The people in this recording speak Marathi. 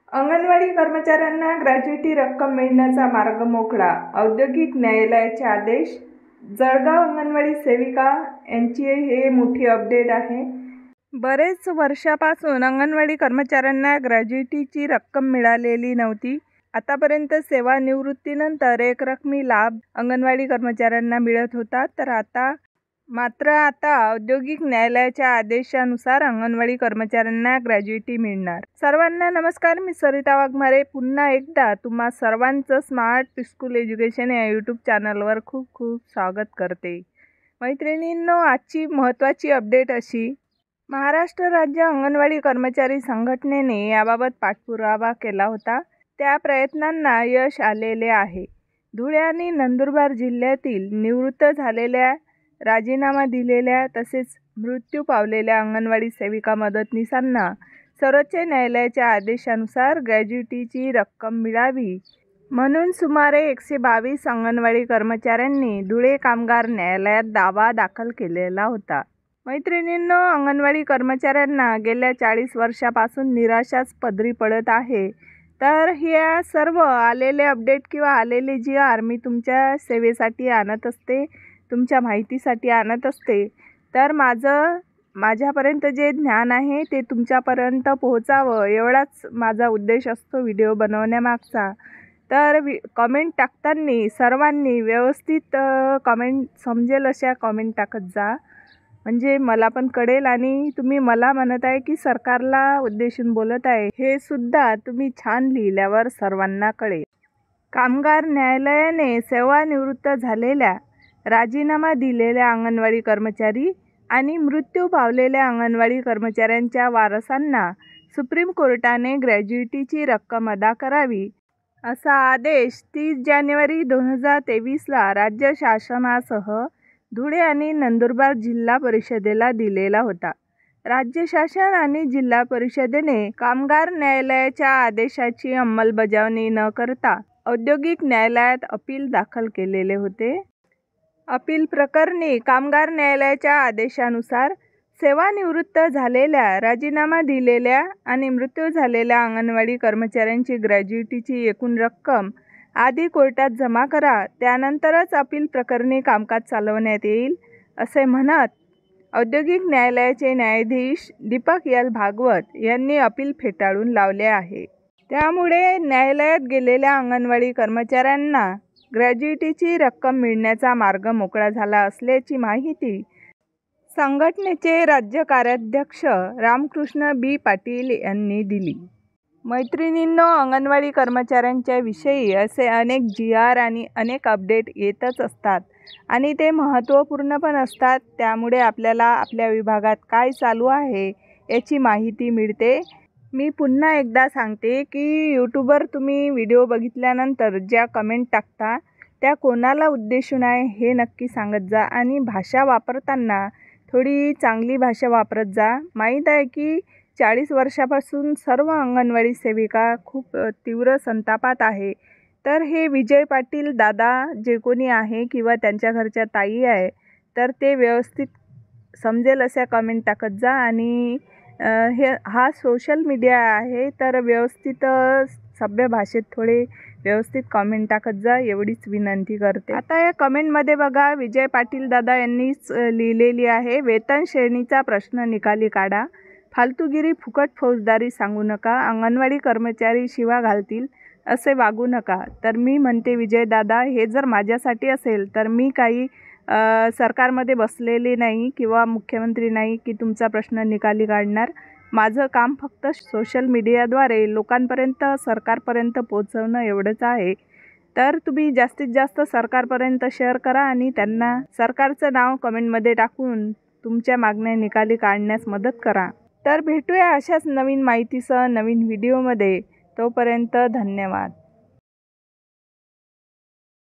अंगणवाडी कर्मचाऱ्यांना ग्रॅज्युटी रक्कम मिळण्याचा मार्ग मोकळा. औद्योगिक न्यायालयाचे आदेश. जळगाव अंगणवाडी सेविका यांची हे मोठी अपडेट आहे. बरेच वर्षापासून अंगणवाडी कर्मचाऱ्यांना ग्रॅज्युटीची रक्कम मिळालेली नव्हती. आतापर्यंत सेवानिवृत्तीनंतर एकरकमी लाभ अंगणवाडी कर्मचाऱ्यांना मिळत होता. तर आता औद्योगिक न्यायालयाच्या आदेशानुसार अंगणवाडी कर्मचाऱ्यांना ग्रॅज्युटी मिळणार. सर्वांना नमस्कार. मी सरिता वाघमारे पुन्हा एकदा तुम्हा सर्वांचं स्मार्ट स्कूल एज्युकेशन या यूट्यूब चॅनलवर खूप खूप स्वागत करते. मैत्रिणींनो, आजची महत्त्वाची अपडेट अशी: महाराष्ट्र राज्य अंगणवाडी कर्मचारी संघटनेने याबाबत पाठपुरावा केला होता. त्या प्रयत्नांना यश आलेले आहे. धुळे आणि नंदुरबार जिल्ह्यातील निवृत्त झालेल्या, राजीनामा दिलेल्या तसेच मृत्यू पावलेल्या अंगणवाडी सेविका मदतनीसांना सर्वोच्च न्यायालयाच्या आदेशानुसार ग्रॅज्युटीची रक्कम मिळावी म्हणून सुमारे 122 अंगणवाडी कर्मचाऱ्यांनी धुळे कामगार न्यायालयात दावा दाखल केलेला होता. मैत्रिणींनो, अंगणवाडी कर्मचाऱ्यांना गेल्या 40 वर्षापासून निराशाच पदरी पडत आहे. तर ह्या सर्व आलेले अपडेट किंवा आलेले GR मी तुमच्या सेवेसाठी आणत असते, तुमच्या माहितीसाठी आणत असते. तर माझ्यापर्यंत जे ज्ञान आहे ते तुमच्यापर्यंत पोहोचावं एवढाच माझा उद्देश असतो व्हिडिओ बनवण्यामागचा. तर कमेंट टाकताना सर्वांनी व्यवस्थित कमेंट समजेल अशा कमेंट टाकत जा, म्हणजे मला पण कळेल आणि तुम्ही मला म्हणत आहे की सरकारला उद्देशून बोलत आहे हे सुद्धा तुम्ही छान लिहिल्यावर सर्वांना कळेल. कामगार न्यायालयाने सेवानिवृत्त झालेल्या, राजीनामा दिलेल्या अंगणवाडी कर्मचारी आणि मृत्यू पावलेल्या अंगणवाडी कर्मचाऱ्यांच्या वारसांना सुप्रीम कोर्टाने ग्रॅज्युटीची रक्कम अदा करावी असा आदेश 30 जानेवारी 2023ला राज्य शासनासह धुळे आणि नंदुरबार जिल्हा परिषदेला दिलेला होता. राज्य शासन आणि जिल्हा परिषदेने कामगार न्यायालयाच्या आदेशाची अंमलबजावणी न करता औद्योगिक न्यायालयात अपील दाखल केलेले होते. अपील प्रकरणी कामगार न्यायालयाच्या आदेशानुसार सेवानिवृत्त झालेल्या, राजीनामा दिलेल्या आणि मृत्यू झालेल्या अंगणवाडी कर्मचाऱ्यांची ग्रॅज्युटीची एकूण रक्कम आधी कोर्टात जमा करा, त्यानंतरच अपील प्रकरणी कामकाज चालवण्यात येईल असे म्हणत औद्योगिक न्यायालयाचे न्यायाधीश दीपक L. भागवत यांनी अपील फेटाळून लावले आहे. त्यामुळे न्यायालयात गेलेल्या अंगणवाडी कर्मचाऱ्यांना ग्रॅज्युटीची रक्कम मिळण्याचा मार्ग मोकळा झाला असल्याची माहिती संघटनेचे राज्य कार्याध्यक्ष रामकृष्ण B. पाटील यांनी दिली. मैत्रिणींनो, अंगणवाडी कर्मचाऱ्यांच्या विषयी असे अनेक GR आणि अनेक अपडेट येतच असतात आणि ते महत्त्वपूर्ण पण असतात. त्यामुळे आपल्याला आपल्या विभागात काय चालू आहे याची माहिती मिळते. मी पुन्हा एकदा सांगते की यूट्यूबवर तुम्ही व्हिडिओ बघितल्यानंतर ज्या कमेंट टाकता त्या कोणाला उद्देशून आहे हे नक्की सांगत जा आणि भाषा वापरताना थोडी चांगली भाषा वापरत जा. माहीत आहे की 40 वर्षापासून सर्व अंगणवाडी सेविका खूप तीव्र संतापात आहे. तर हे विजय पाटील दादा जे कोणी आहे किंवा त्यांच्या घरच्या ताई आहे तर ते व्यवस्थित समजेल अशा कमेंट टाकत जा आणि हा सोशल मीडिया आहे तर व्यवस्थित सभ्य भाषेत थोडे व्यवस्थित कमेंट टाकत जा एवढीच विनंती करते. आता या कमेंटमध्ये बघा, विजय पाटील दादा यांनीच लिहिलेली आहे: वेतन श्रेणीचा प्रश्न निकाली काढा, फालतूगिरी फुकट फौजदारी सांगू नका, अंगणवाडी कर्मचारी शिवा घालतील असे वागू नका. तर मी म्हणते विजय दादा, हे जर माझ्यासाठी असेल तर मी काही सरकारमध्ये बसलेली नाही किंवा मुख्यमंत्री नाही की तुमचा प्रश्न निकाली काढणार. माझं काम फक्त सोशल मीडियाद्वारे लोकांपर्यंत, सरकारपर्यंत पोहोचवणं एवढंच आहे. तर तुम्ही जास्तीत जास्त सरकारपर्यंत शेअर करा आणि त्यांना सरकारचं नाव कमेंटमध्ये टाकून तुमच्या मागण्या निकाली काढण्यास मदत करा. तर भेटूया अशाच नवीन माहितीसह नवीन व्हिडिओमध्ये. तोपर्यंत धन्यवाद.